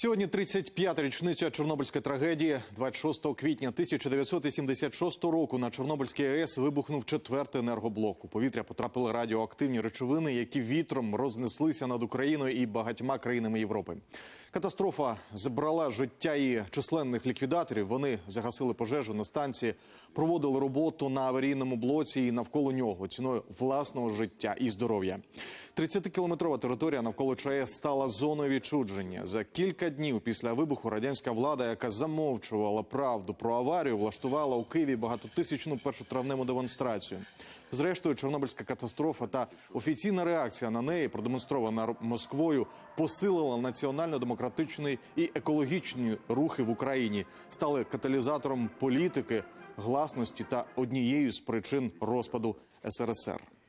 Сьогодні 35-та річниця Чорнобильської трагедії. 26 квітня 1986 року на Чорнобильській АЕС вибухнув 4-й енергоблок. У повітря потрапили радіоактивні речовини, які вітром рознеслися над Україною і багатьма країнами Європи. Катастрофа забрала життя і численних ліквідаторів. Вони загасили пожежу на станції, проводили роботу на аварійному блоці і навколо нього ціною власного життя і здоров'я. 30-кілометрова територія навколо ЧАЕС стала зоною відчуження. За кілька днів після вибуху радянська влада, яка замовчувала правду про аварію, влаштувала у Києві багатотисячну першотравневу демонстрацію. Зрештою, Чорнобильська катастрофа та офіційна реакція на неї, продемонстрована Москвою, посилила національно-демократичні і екологічні рухи в Україні, стали каталізатором політики, гласності та однією з причин розпаду СРСР.